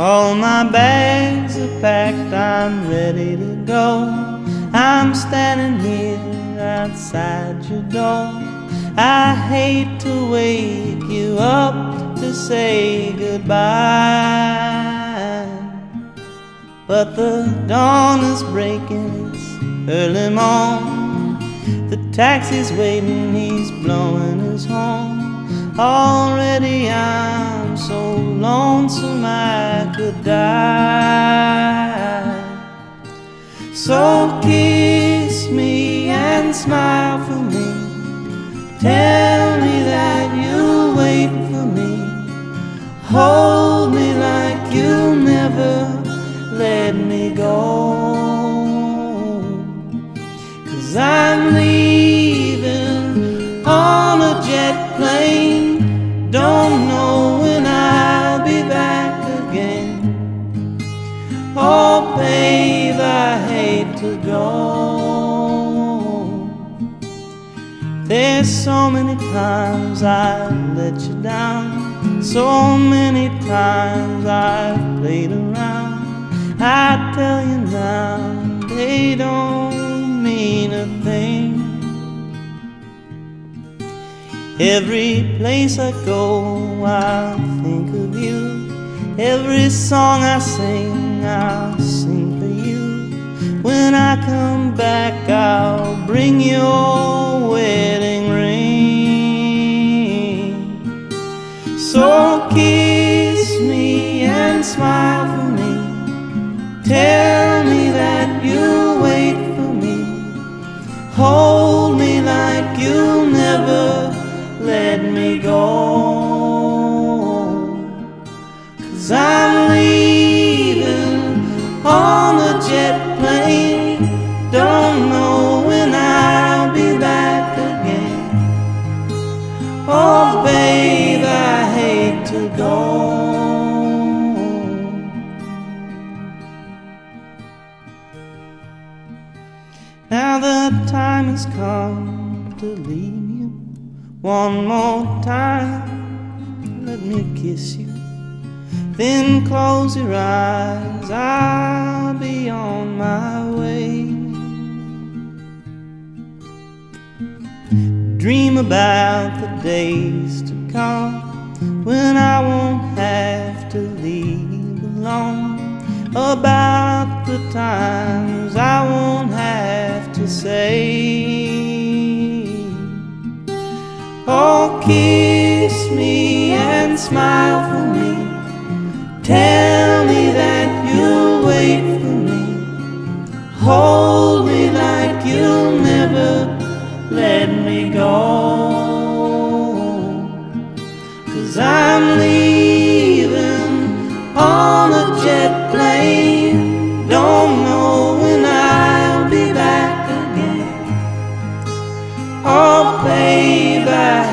All my bags are packed, I'm ready to go. I'm standing here outside your door. I hate to wake you up to say goodbye, but the dawn is breaking, it's early morn. The taxi's waiting, he's blowing his horn. Already I'm so lonesome I could die. So kiss me and smile for me. Tell me that you'll wait for me. Hold me like you'll never let me go. 'Cause I'm leaving on a jet plane. Don't know when I'll be back again. Oh babe, I hate to go. There's so many times I've let you down, so many times I've played around. I tell you now, they don't mean a thing. Every place I go, I'll think of you. Every song I sing, I'll sing for you. When I come back, I'll bring your wedding ring. So kiss me and smile for me. Tell me that you'll wait for me. Hold me like you'll never let me go. 'Cause I'm leaving on a jet plane. Don't know when I'll be back again. Oh babe, I hate to go. Now the time has come to leave you. One more time, let me kiss you. Then close your eyes, I'll be on my way. Dream about the days to come when I won't have to leave alone. About the times I won't have to say. Oh, kiss me and smile for me. Tell me that you'll wait for me. Hold me like you'll never let me go. 'Cause I'm leaving on a jet plane. Don't know when I'll be back again. Oh babe, I